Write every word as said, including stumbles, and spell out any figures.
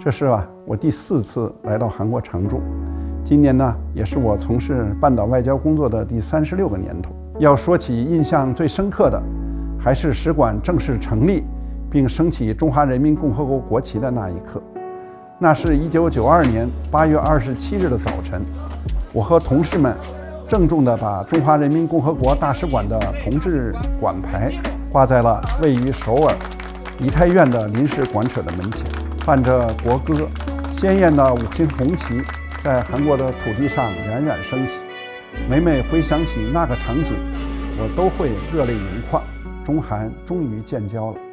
这是啊，我第四次来到韩国常驻。今年呢，也是我从事半岛外交工作的第三十六个年头。要说起印象最深刻的，还是使馆正式成立，并升起中华人民共和国国旗的那一刻。那是一九九二年八月二十七日的早晨，我和同事们郑重地把中华人民共和国大使馆的铜制馆牌挂在了位于首尔梨泰院的临时馆舍的门前，伴着国歌，鲜艳的五星红旗在韩国的土地上冉冉升起。每每回想起那个场景，我都会热泪盈眶。中韩终于建交了。